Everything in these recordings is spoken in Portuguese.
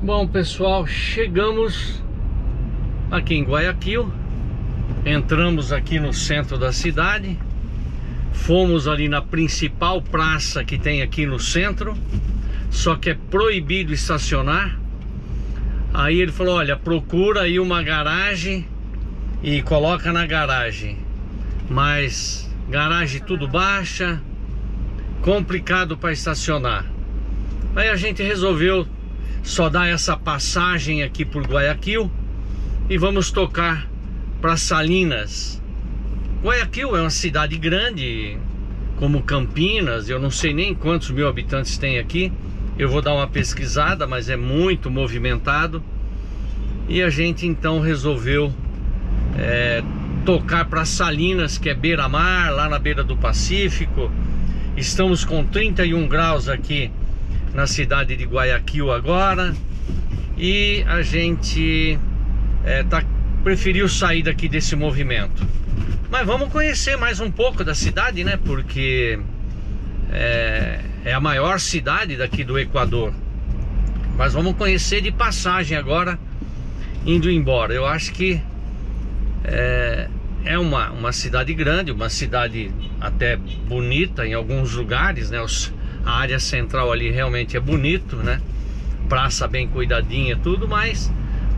Bom, pessoal, chegamos aqui em Guayaquil. Entramos aqui no centro da cidade. Fomos ali na principal praça que tem aqui no centro. Só que é proibido estacionar. Aí ele falou, olha, procura aí uma garagem e coloca na garagem. Mas garagem tudo baixa, complicado para estacionar. Aí a gente resolveu só dar essa passagem aqui por Guayaquil e vamos tocar para Salinas. Guayaquil é uma cidade grande, como Campinas. Eu não sei nem quantos mil habitantes tem aqui. Eu vou dar uma pesquisada, mas é muito movimentado. E a gente então resolveu tocar para Salinas, que é beira-mar, lá na beira do Pacífico. Estamos com 31 graus aqui na cidade de Guayaquil agora. E a gente preferiu sair daqui desse movimento. Mas vamos conhecer mais um pouco da cidade, né? Porque é a maior cidade daqui do Equador. Mas vamos conhecer de passagem agora, indo embora. Eu acho que é uma cidade grande, uma cidade até bonita em alguns lugares, né? A área central ali realmente é bonito, né? Praça bem cuidadinha, tudo, mas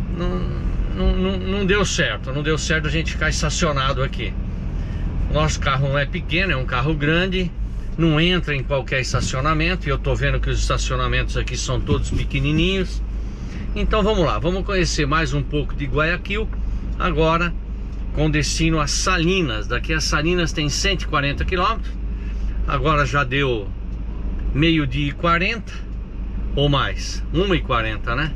não deu certo. Não deu certo a gente ficar estacionado aqui. Nosso carro não é pequeno, é um carro grande. Não entra em qualquer estacionamento. E eu tô vendo que os estacionamentos aqui são todos pequenininhos. Então vamos lá, vamos conhecer mais um pouco de Guayaquil. Agora com destino a Salinas. Daqui a Salinas tem 140 km. Agora já deu meio-dia e 40 ou mais, 1h40, né?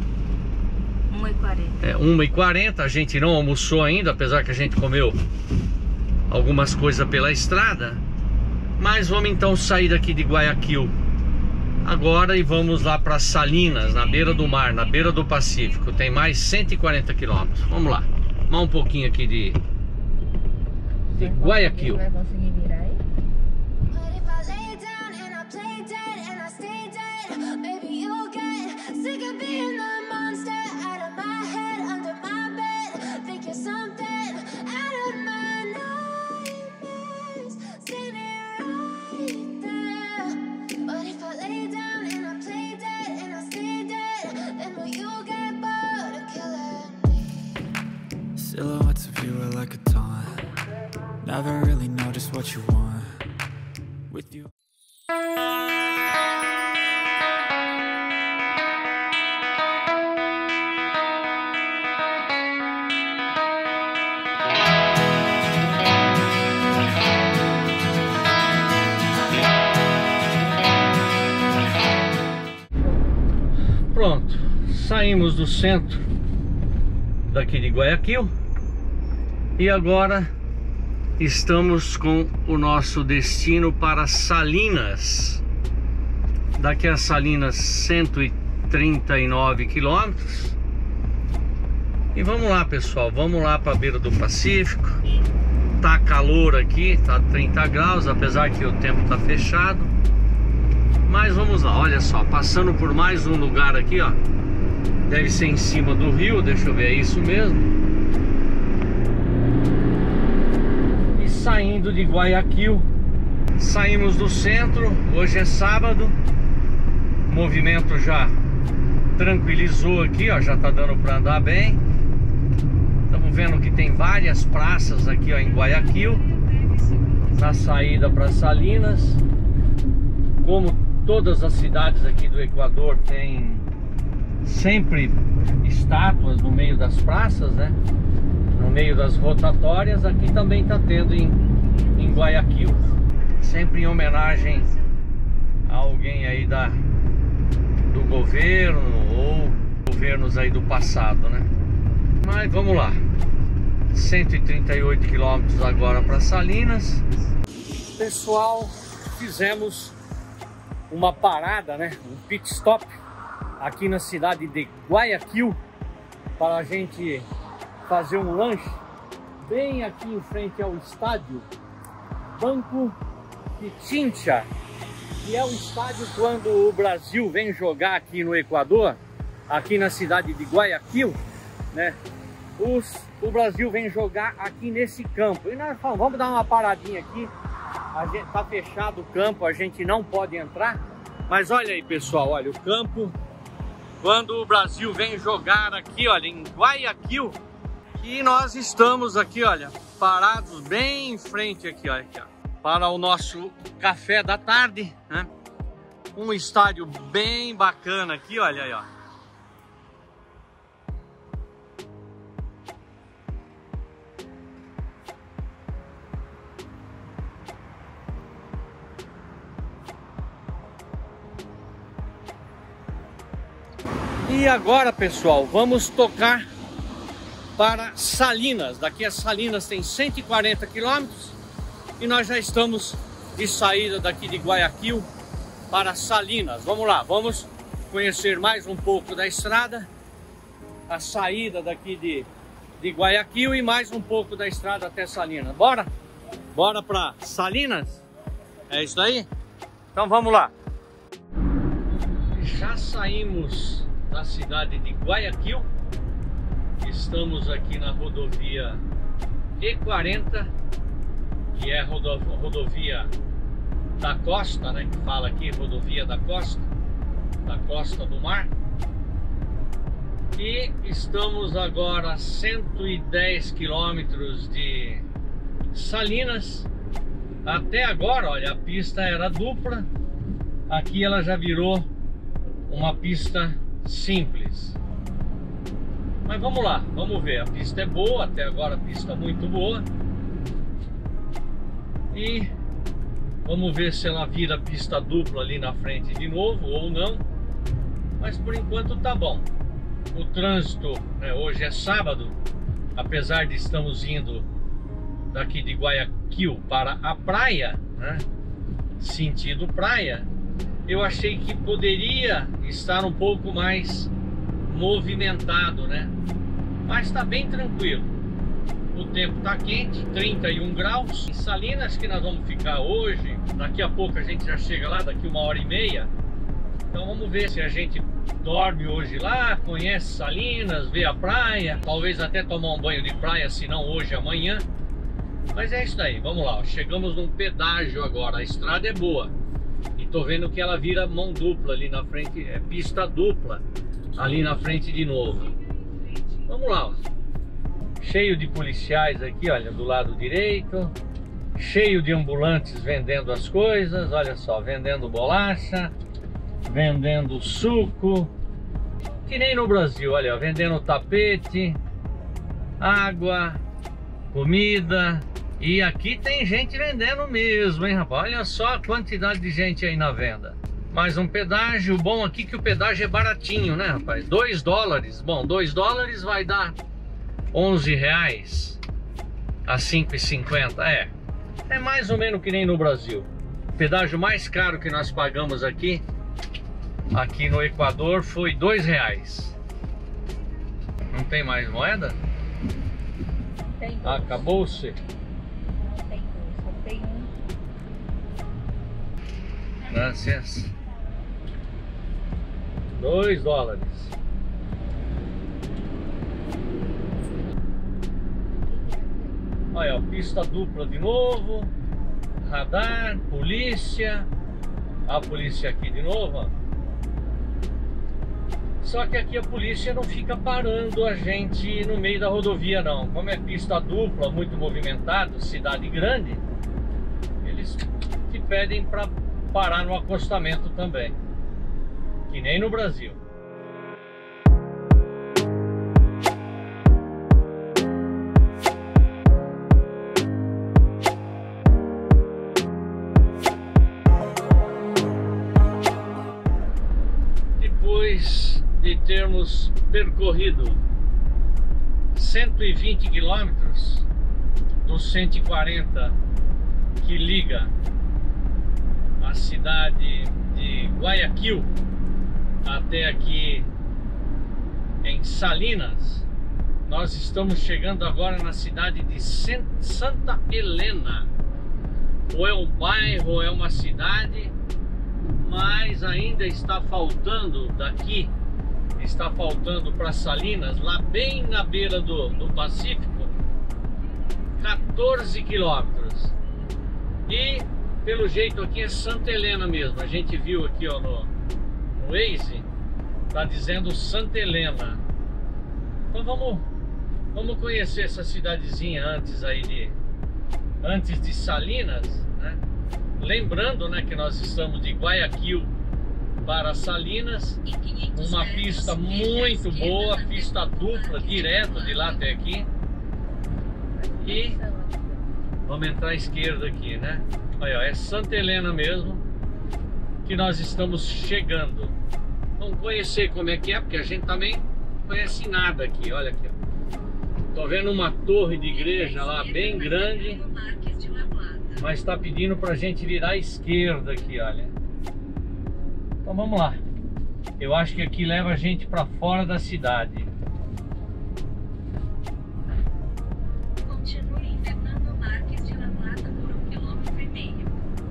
1h40. 1h40, a gente não almoçou ainda, apesar que a gente comeu algumas coisas pela estrada. Mas vamos então sair daqui de Guayaquil agora e vamos lá para Salinas, na beira do mar, na beira do Pacífico. Tem mais 140 km. Vamos lá, mais um pouquinho aqui de Guayaquil. Vai conseguir virar aí? Silhouettes of you are like a taunt. Never really know just what you want. With you. Pronto, saímos do centro daqui de Guayaquil e agora estamos com o nosso destino para Salinas. Daqui a Salinas 139 quilômetros. E vamos lá, pessoal, vamos lá para a beira do Pacífico. Tá calor aqui, tá 30 graus, apesar que o tempo tá fechado. Mas vamos lá, olha só, passando por mais um lugar aqui, ó. Deve ser em cima do rio, deixa eu ver, é isso mesmo. E saindo de Guayaquil, saímos do centro. Hoje é sábado, o movimento já tranquilizou aqui, ó, já tá dando para andar bem. Estamos vendo que tem várias praças aqui, ó, em Guayaquil, na saída para Salinas. Como todas as cidades aqui do Equador, tem sempre estátuas no meio das praças, né? No meio das rotatórias. Aqui também está tendo em Guayaquil, sempre em homenagem a alguém aí do governo ou governos aí do passado, né? Mas vamos lá, 138 quilômetros agora para Salinas. Pessoal, fizemos uma parada, né? Um pit stop aqui na cidade de Guayaquil para a gente fazer um lanche bem aqui em frente ao estádio Banco Pichincha, que é o estádio quando o Brasil vem jogar aqui no Equador. aqui na cidade de Guayaquil, né? O Brasil vem jogar aqui nesse campo. E nós falamos, vamos dar uma paradinha aqui. A gente tá fechado o campo, a gente não pode entrar. Mas olha aí, pessoal, olha o campo. Quando o Brasil vem jogar aqui, olha, em Guayaquil, e nós estamos aqui, olha, parados bem em frente aqui, olha, aqui, ó, para o nosso café da tarde, né? Um estádio bem bacana aqui, olha aí, ó. E agora, pessoal, vamos tocar para Salinas. Daqui a Salinas tem 140 quilômetros e nós já estamos de saída daqui de Guayaquil para Salinas. Vamos lá, vamos conhecer mais um pouco da estrada, a saída daqui de Guayaquil e mais um pouco da estrada até Salinas. Bora? Bora para Salinas? É isso aí? Então vamos lá. Já saímos da cidade de Guayaquil. Estamos aqui na rodovia E40, que é a rodovia da costa, né? Que fala aqui, rodovia da costa do mar. E estamos agora a 110 quilômetros de Salinas. Até agora, olha, a pista era dupla. Aqui ela já virou uma pista simples. Mas vamos lá, vamos ver. A pista é boa, até agora a pista muito boa. E vamos ver se ela vira pista dupla ali na frente de novo ou não. Mas por enquanto tá bom. O trânsito, né, hoje é sábado, apesar de estamos indo daqui de Guayaquil para a praia, né, sentido praia, eu achei que poderia estar um pouco mais movimentado, né? Mas está bem tranquilo. O tempo está quente, 31 graus. Em Salinas que nós vamos ficar hoje. Daqui a pouco a gente já chega lá, daqui 1h30. Então vamos ver se a gente dorme hoje lá, conhece Salinas, vê a praia, talvez até tomar um banho de praia, se não hoje, amanhã. Mas é isso aí, vamos lá. Chegamos num pedágio agora, a estrada é boa. E tô vendo que ela vira mão dupla ali na frente, é pista dupla ali na frente de novo. Vamos lá, ó. Cheio de policiais aqui, olha, do lado direito. Cheio de ambulantes vendendo as coisas, olha só, vendendo bolacha, vendendo suco. Que nem no Brasil, olha, vendendo tapete, água, comida. E aqui tem gente vendendo mesmo, hein, rapaz? Olha só a quantidade de gente aí na venda. Mais um pedágio. Bom aqui que o pedágio é baratinho, né, rapaz? 2 dólares. Bom, 2 dólares vai dar 11 reais a 5,50. É mais ou menos que nem no Brasil. O pedágio mais caro que nós pagamos aqui no Equador foi 2 reais. Não tem mais moeda? Tem. Acabou-se? Não tem dois, só tem um. Graças. 2 dólares. Olha, pista dupla de novo. Radar, polícia. A polícia aqui de novo, ó. Só que aqui a polícia não fica parando a gente no meio da rodovia não. Como é pista dupla, muito movimentado, cidade grande, eles te pedem para parar no acostamento também. Que nem no Brasil. Depois de termos percorrido 120 quilômetros dos 140 que liga a cidade de Guayaquil até aqui em Salinas, nós estamos chegando agora na cidade de Santa Helena. Ou é um bairro, ou é uma cidade, mas ainda está faltando daqui está faltando para Salinas, lá bem na beira do Pacífico, 14 quilômetros. E pelo jeito aqui é Santa Helena mesmo. A gente viu aqui, ó, no Waze, tá dizendo Santa Helena. Então vamos conhecer essa cidadezinha antes de Salinas, né? Lembrando, né, que nós estamos de Guayaquil para Salinas, uma pista muito boa, pista dupla, direto de lá até aqui. E vamos entrar à esquerda aqui, né? Olha, é Santa Helena mesmo que nós estamos chegando. Vamos conhecer como é que é, porque a gente também não conhece nada aqui. Olha aqui, ó. Tô vendo uma torre de igreja lá bem grande, mas está pedindo pra gente virar à esquerda aqui, olha. Então vamos lá. Eu acho que aqui leva a gente para fora da cidade. Continue em Fernando Marques de La Plata por 1,5 km.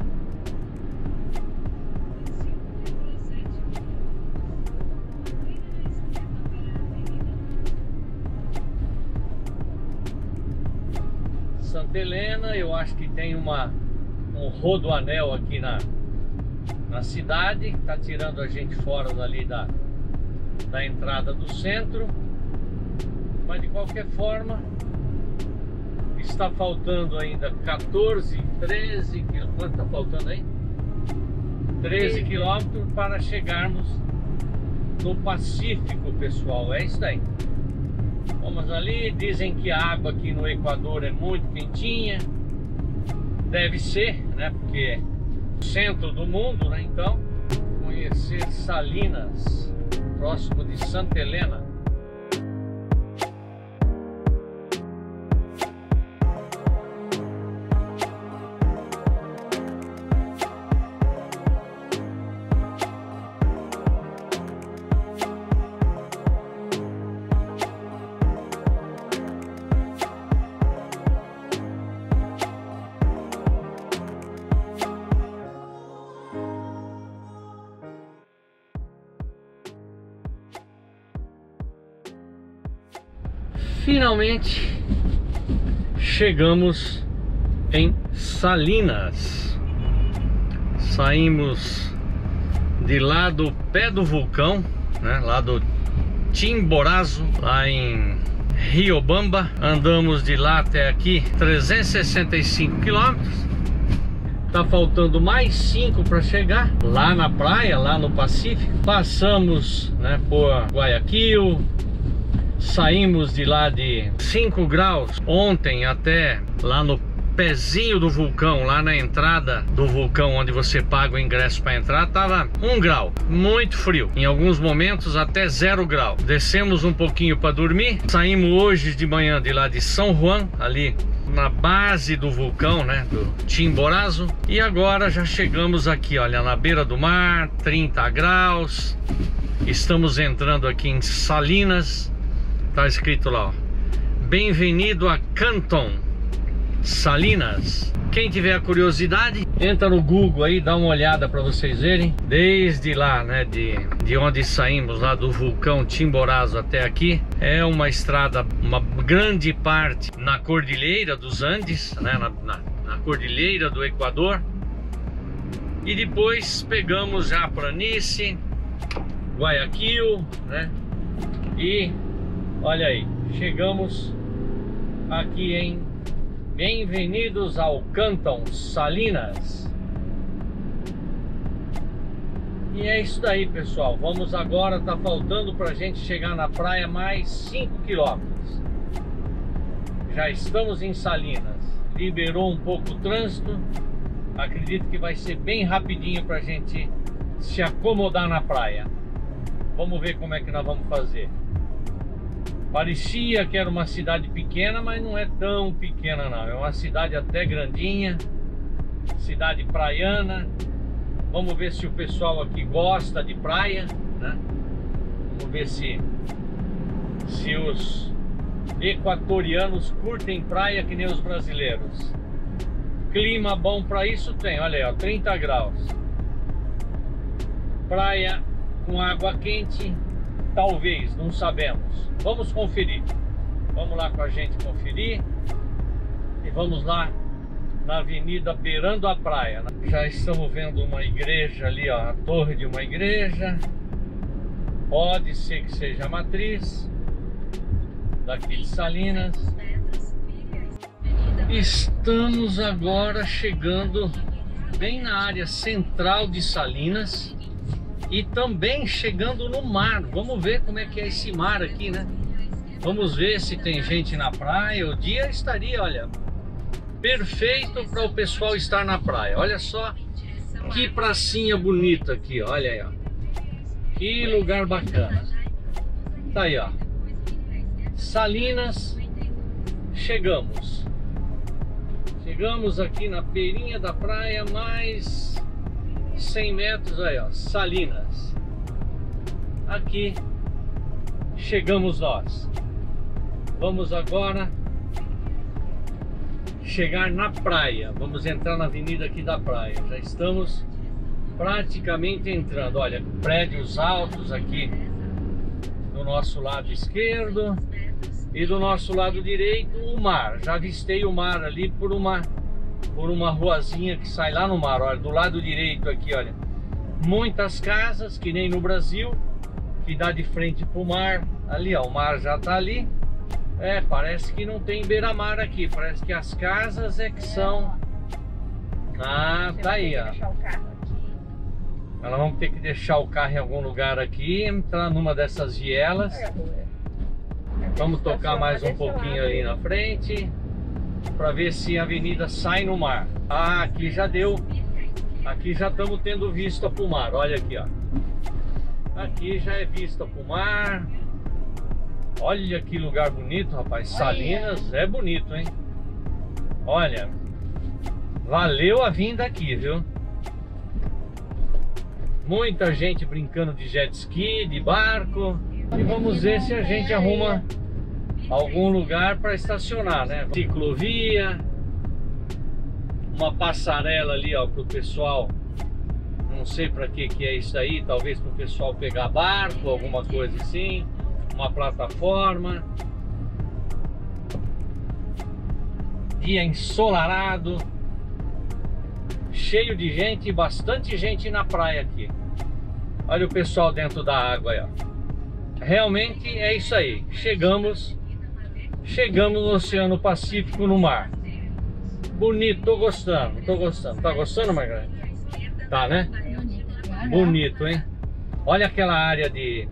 Santa Helena, eu acho que tem um rodoanel aqui na cidade, tá tirando a gente fora dali da entrada do centro, mas de qualquer forma está faltando ainda 14, 13 quilômetros. Quanto está faltando aí? 13 quilômetros para chegarmos no Pacífico, pessoal. É isso aí. Vamos ali. Dizem que a água aqui no Equador é muito quentinha. Deve ser, né? Porque é o centro do mundo, né? Então, conhecer Salinas, próximo de Santa Helena. Finalmente chegamos em Salinas. Saímos de lá do pé do vulcão, né, lá do Chimborazo, lá em Riobamba. Andamos de lá até aqui 365 quilômetros. Tá faltando mais 5 para chegar lá na praia, lá no Pacífico. Passamos, né, por Guayaquil. Saímos de lá de 5 graus ontem até lá no pezinho do vulcão, lá na entrada do vulcão, onde você paga o ingresso para entrar, tava 1 grau, muito frio, em alguns momentos até 0 grau. Descemos um pouquinho para dormir. Saímos hoje de manhã de lá de São Juan, ali na base do vulcão, né, do Chimborazo, e agora já chegamos aqui, olha, na beira do mar, 30 graus. Estamos entrando aqui em Salinas. Tá escrito lá, ó, bem-vindo a Canton Salinas. Quem tiver curiosidade, entra no Google aí, dá uma olhada para vocês verem. Desde lá, né, de onde saímos, lá do vulcão Chimborazo até aqui, é uma estrada, uma grande parte na Cordilheira dos Andes, né, na Cordilheira do Equador. E depois pegamos já planície, Guayaquil, né, e olha aí, chegamos aqui em Bem-vindos ao Canton Salinas. E é isso daí, pessoal. Vamos agora, tá faltando pra gente chegar na praia mais 5 quilômetros. Já estamos em Salinas. Liberou um pouco o trânsito. Acredito que vai ser bem rapidinho pra gente se acomodar na praia. Vamos ver como é que nós vamos fazer. Parecia que era uma cidade pequena, mas não é tão pequena não. É uma cidade até grandinha, cidade praiana. Vamos ver se o pessoal aqui gosta de praia, né? Vamos ver se os equatorianos curtem praia que nem os brasileiros. Clima bom para isso tem, olha aí, ó, 30 graus. Praia com água quente, Talvez, não sabemos. Vamos conferir. Vamos lá com a gente conferir. E vamos lá na avenida beirando a praia. Já estamos vendo uma igreja ali, ó, a torre de uma igreja. Pode ser que seja a matriz daqui de Salinas. Estamos agora chegando bem na área central de Salinas e também chegando no mar. Vamos ver como é que é esse mar aqui, né? Vamos ver se tem gente na praia. O dia estaria, olha, perfeito para o pessoal estar na praia. Olha só que pracinha bonita aqui, olha aí, ó. Que lugar bacana. Tá aí, ó. Salinas, chegamos. Chegamos aqui na beirinha da praia, mais 100 metros aí, ó, Salinas. Aqui chegamos nós. Vamos agora chegar na praia. Vamos entrar na avenida aqui da praia. Já estamos praticamente entrando. Olha, prédios altos aqui do nosso lado esquerdo. E do nosso lado direito, o mar. Já avistei o mar ali por uma ruazinha que sai lá no mar. Olha, do lado direito aqui, olha, muitas casas, que nem no Brasil, que dá de frente para o mar. Ali, ó, o mar já tá ali. É, parece que não tem beira-mar aqui. Parece que as casas é que são... Ah, tá aí, ó. Nós vamos ter que deixar o carro em algum lugar aqui, entrar numa dessas vielas. Vamos tocar mais um pouquinho ali na frente para ver se a avenida sai no mar. Ah, aqui já deu. Aqui já estamos tendo vista para o mar. Olha aqui, ó. Aqui já é vista para o mar. Olha que lugar bonito, rapaz. Salinas é bonito, hein? Olha, valeu a vinda aqui, viu? Muita gente brincando de jet ski, de barco. E vamos ver se a gente arruma algum lugar para estacionar, né? Ciclovia, uma passarela ali, ó, para o pessoal. Não sei para que é isso aí. Talvez para o pessoal pegar barco, alguma coisa assim. Uma plataforma. Dia ensolarado, cheio de gente, bastante gente na praia aqui. Olha o pessoal dentro da água aí, ó. Realmente é isso aí. Chegamos no Oceano Pacífico, no mar. Bonito, tô gostando, tô gostando. Tá gostando, Margareth? Tá, né? Bonito, hein? Olha aquela área de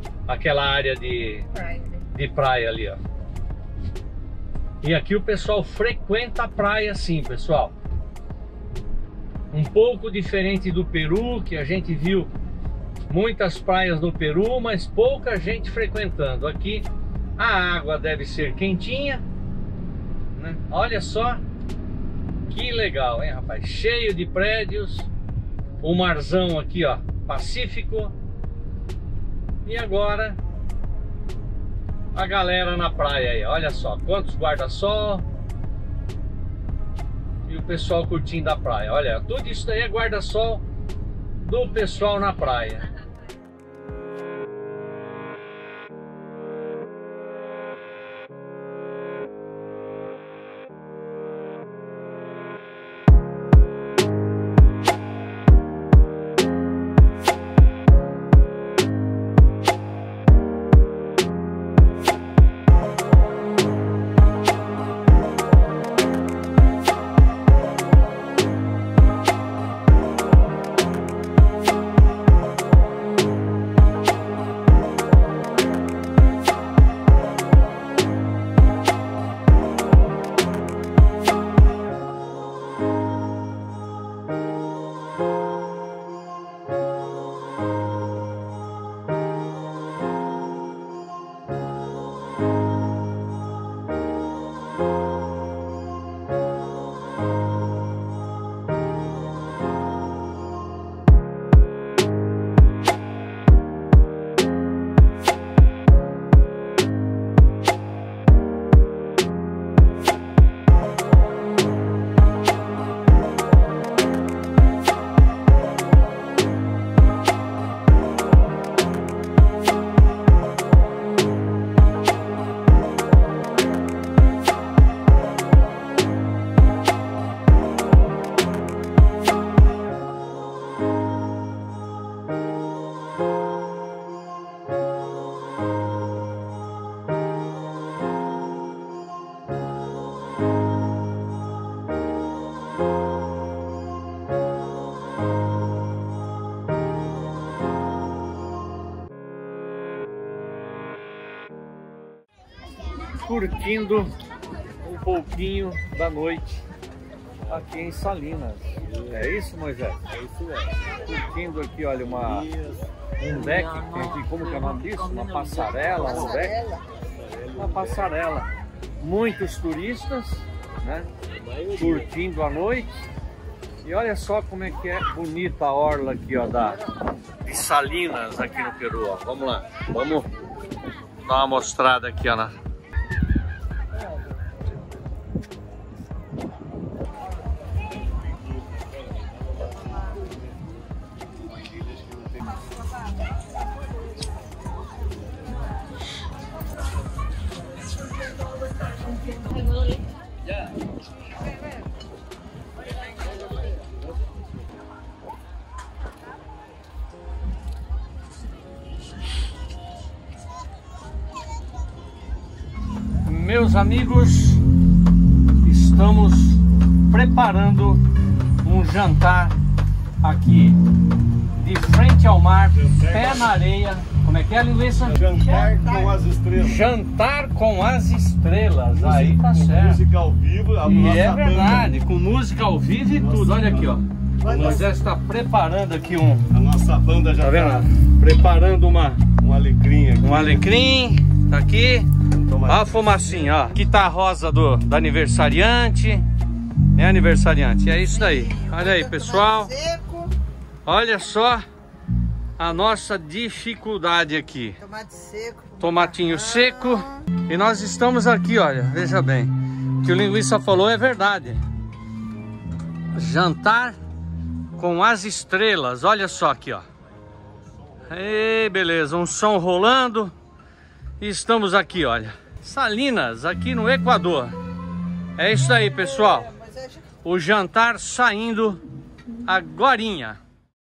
praia ali, ó. E aqui o pessoal frequenta a praia sim, pessoal. Um pouco diferente do Peru, que a gente viu muitas praias no Peru, mas pouca gente frequentando. Aqui a água deve ser quentinha, né? Olha só que legal, hein, rapaz? Cheio de prédios. O marzão aqui, ó, Pacífico. E agora a galera na praia aí, olha só quantos guarda-sol. E o pessoal curtindo a praia. Olha, tudo isso daí é guarda-sol do pessoal na praia. curtindo um pouquinho da noite aqui em Salinas. É isso, Moisés? É isso mesmo. Curtindo aqui, olha, um deck, tem aqui, como que é o nome disso? Uma passarela, um deck. Uma passarela. Muitos turistas, né? Curtindo a noite. E olha só como é que é bonita a orla aqui, ó, de Salinas aqui no Peru, ó. Vamos lá, vamos dar uma mostrada aqui, ó. Meus amigos, estamos preparando um jantar aqui de frente ao mar, pé na areia. Como é que é, linguiça? Jantar com as estrelas. Jantar com as estrelas. Aí tá certo. Música ao vivo, a E nossa é verdade, banda. com música ao vivo e tudo. Olha aqui, ó. O Moisés está preparando aqui A nossa banda já tá vendo? Preparando um alecrim aqui. um alecrim. Tá aqui. Olha a fumacinha, ó. Aqui tá a rosa do aniversariante. É aniversariante, é isso daí. Olha aí, pessoal. Olha só a nossa dificuldade aqui. Tomate seco. Tomatinho seco. E nós estamos aqui, olha, veja bem. O que o linguiça falou é verdade. Jantar com as estrelas. Olha só aqui, ó. Ei, beleza, um som rolando. E estamos aqui, olha. Salinas, aqui no Equador. É isso aí, pessoal. O jantar saindo agorinha.